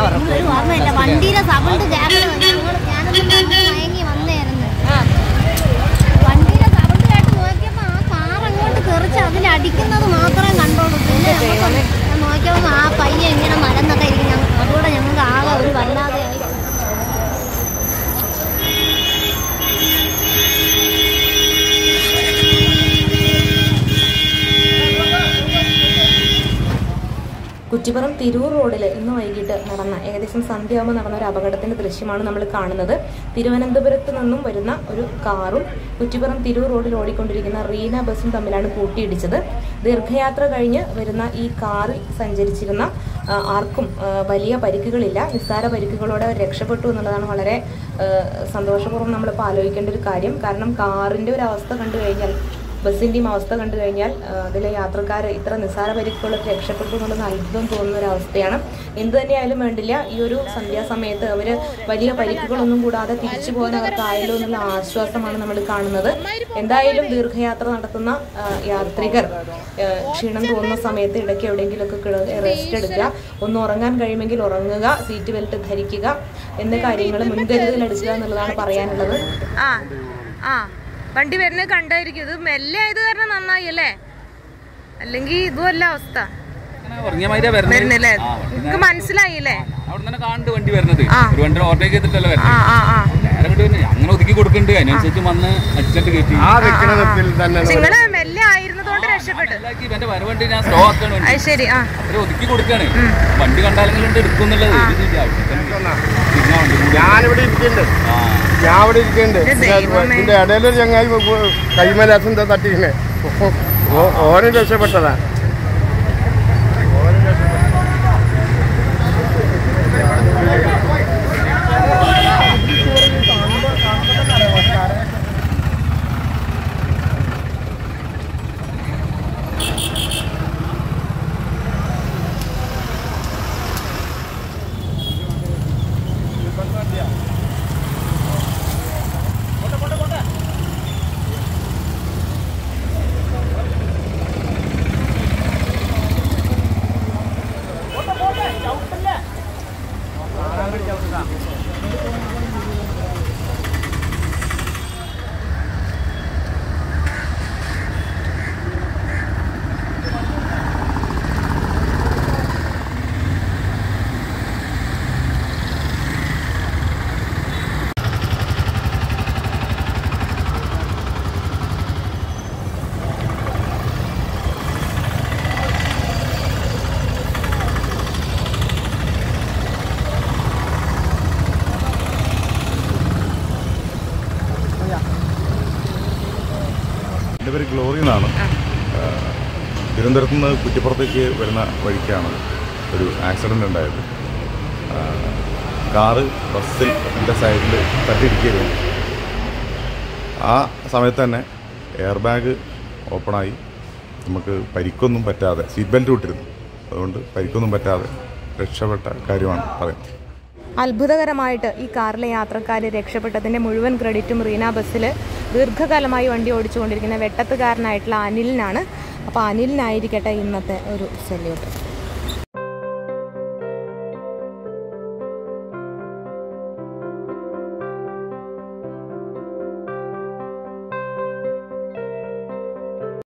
ഓർമ്മയില്ല. വണ്ടിയുടെ സൗണ്ട് ഞാനൊന്നും മയങ്ങി വന്നായിരുന്നു. വണ്ടിയുടെ സൗണ്ട് കേട്ട് നോക്കിയപ്പോൾ ആ കാർ അങ്ങോട്ട് തെറിച്ച് അതിലടിക്കുന്നത് മാത്രമേ കണ്ടോളൂ. പിന്നെ നോക്കിയപ്പോൾ ആ പയ്യ ഇങ്ങനെ മലന്നൊക്കെ ഇരിക്കും. അതുകൂടെ ഞങ്ങൾക്ക് ആകെ ഒരു വല്ലാതെ ആയി. കുറ്റിപ്പുറം തിരൂർ റോഡിൽ ഇന്ന് വൈകിട്ട് നടന്ന ഏകദേശം സന്ധ്യയാകുമ്പോൾ നടന്ന ഒരു അപകടത്തിന്റെ ദൃശ്യമാണ് നമ്മൾ കാണുന്നത്. തിരുവനന്തപുരത്ത് നിന്നും വരുന്ന ഒരു കാറും കുറ്റിപ്പുറം തിരൂർ റോഡിൽ ഓടിക്കൊണ്ടിരിക്കുന്ന റീന ബസ്സും തമ്മിലാണ് കൂട്ടിയിടിച്ചത്. ദീർഘയാത്ര കഴിഞ്ഞ് വരുന്ന ഈ കാറിൽ സഞ്ചരിച്ചിരുന്ന ആർക്കും വലിയ പരിക്കുകളില്ല. നിസ്സാര പരിക്കുകളോടെ രക്ഷപ്പെട്ടു എന്നുള്ളതാണ് വളരെ സന്തോഷപൂർവ്വം നമ്മളിപ്പോൾ ആലോചിക്കേണ്ട ഒരു കാര്യം. കാരണം കാറിൻ്റെ ഒരു അവസ്ഥ കണ്ടു കഴിഞ്ഞാൽ, ബസ്സിൻ്റെയും അവസ്ഥ കണ്ടു കഴിഞ്ഞാൽ അതിലെ യാത്രക്കാർ ഇത്ര നിസ്സാര പരിക്കുകളൊക്കെ രക്ഷപ്പെട്ടു എന്നുള്ളത് അത്ഭുതം തോന്നുന്ന ഒരു അവസ്ഥയാണ്. എന്തു തന്നെയായാലും വേണ്ടില്ല, ഈ ഒരു സന്ധ്യാസമയത്ത് അവർ വലിയ പരിക്കുകളൊന്നും കൂടാതെ തിരിച്ചു പോകാൻ അവർക്കായല്ലോ എന്നുള്ള ആശ്വാസമാണ് നമ്മൾ കാണുന്നത്. എന്തായാലും ദീർഘയാത്ര നടത്തുന്ന യാത്രികർ ക്ഷീണം തോന്നുന്ന സമയത്ത് ഇടയ്ക്ക് എവിടെയെങ്കിലുമൊക്കെ റെസ്റ്റ് എടുക്കുക, ഒന്ന് ഉറങ്ങാൻ കഴിയുമെങ്കിൽ ഉറങ്ങുക, സീറ്റ് ബെൽറ്റ് ധരിക്കുക എന്ന കാര്യങ്ങൾ മുൻകരുതലെടുക്കുക എന്നുള്ളതാണ് പറയാനുള്ളത്. വണ്ടി വരുന്നത് കണ്ടായിരിക്കും. ഇത് മെല്ലെ ആയത് കാരണം നന്നായി അല്ലേ, അല്ലെങ്കിൽ ഇതുമല്ല അവസ്ഥ. മനസ്സിലായില്ലേ? നിങ്ങള് മെല്ലെ ആയിരുന്നതുകൊണ്ട് രക്ഷപ്പെട്ടു. ശരി. ഒതുക്കി കൊടുക്കാണ്. വണ്ടി കണ്ടാലെങ്കിലും എടുക്കുന്നുള്ളത്. ഞാനിവിടെ ഇരിക്കുന്നുണ്ട്. ഇതിന്റെ ഇടയിലൊരു ചങ്ങായി കൈമലാസം തട്ടിക്കണേ, ഓനും രക്ഷപ്പെട്ടതാ. എൻ്റെ പേര് ഗ്ലോറി എന്നാണ്. തിരുവനന്തപുരത്ത് നിന്ന് കുറ്റിപ്പുറത്തേക്ക് വരുന്ന വഴിക്കാണ് ഒരു ആക്സിഡൻ്റ് ഉണ്ടായത്. കാറ് ബസ്സിൽ എൻ്റെ സൈഡിൽ തട്ടിയിരിക്കുകയായിരുന്നു. ആ സമയത്ത് തന്നെ എയർ ബാഗ് ഓപ്പണായി നമുക്ക് പരിക്കൊന്നും പറ്റാതെ, സീറ്റ് ബെൽറ്റ് ഇട്ടിരുന്നു, അതുകൊണ്ട് പരിക്കൊന്നും പറ്റാതെ രക്ഷപ്പെട്ട കാര്യമാണ് പറയുന്നത്. അത്ഭുതകരമായിട്ട് ഈ കാറിലെ യാത്രക്കാർ രക്ഷപ്പെട്ടതിൻ്റെ മുഴുവൻ ക്രെഡിറ്റും റീന ബസ്സിൽ ദീർഘകാലമായി വണ്ടി ഓടിച്ചുകൊണ്ടിരിക്കുന്ന വെട്ടത്തുകാരനായിട്ടുള്ള അനിലിനാണ്. അപ്പോൾ അനിലിനായിരിക്കട്ടെ ഇന്നത്തെ ഒരു സല്യൂട്ട്.